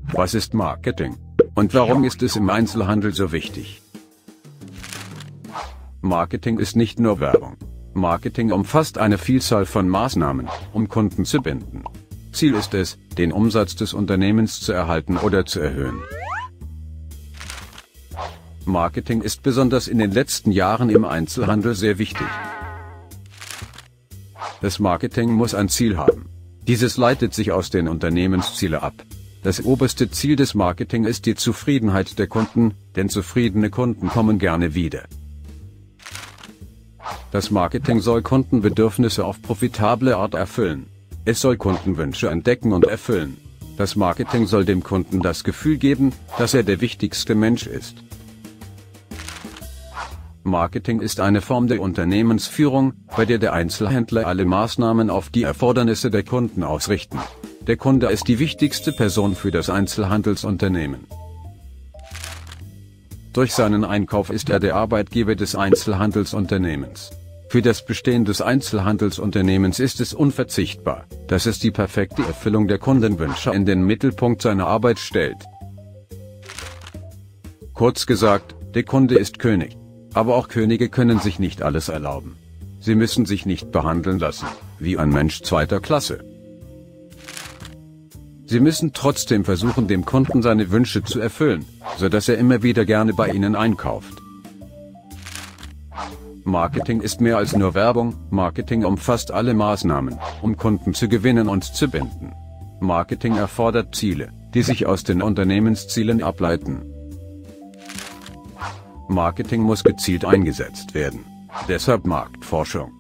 Was ist Marketing? Und warum ist es im Einzelhandel so wichtig? Marketing ist nicht nur Werbung. Marketing umfasst eine Vielzahl von Maßnahmen, um Kunden zu binden. Ziel ist es, den Umsatz des Unternehmens zu erhalten oder zu erhöhen. Marketing ist besonders in den letzten Jahren im Einzelhandel sehr wichtig. Das Marketing muss ein Ziel haben. Dieses leitet sich aus den Unternehmenszielen ab. Das oberste Ziel des Marketing ist die Zufriedenheit der Kunden, denn zufriedene Kunden kommen gerne wieder. Das Marketing soll Kundenbedürfnisse auf profitable Art erfüllen. Es soll Kundenwünsche entdecken und erfüllen. Das Marketing soll dem Kunden das Gefühl geben, dass er der wichtigste Mensch ist. Marketing ist eine Form der Unternehmensführung, bei der der Einzelhändler alle Maßnahmen auf die Erfordernisse der Kunden ausrichten. Der Kunde ist die wichtigste Person für das Einzelhandelsunternehmen. Durch seinen Einkauf ist er der Arbeitgeber des Einzelhandelsunternehmens. Für das Bestehen des Einzelhandelsunternehmens ist es unverzichtbar, dass es die perfekte Erfüllung der Kundenwünsche in den Mittelpunkt seiner Arbeit stellt. Kurz gesagt, der Kunde ist König. Aber auch Könige können sich nicht alles erlauben. Sie müssen sich nicht behandeln lassen, wie ein Mensch zweiter Klasse. Sie müssen trotzdem versuchen, dem Kunden seine Wünsche zu erfüllen, sodass er immer wieder gerne bei Ihnen einkauft. Marketing ist mehr als nur Werbung, Marketing umfasst alle Maßnahmen, um Kunden zu gewinnen und zu binden. Marketing erfordert Ziele, die sich aus den Unternehmenszielen ableiten. Marketing muss gezielt eingesetzt werden. Deshalb Marktforschung.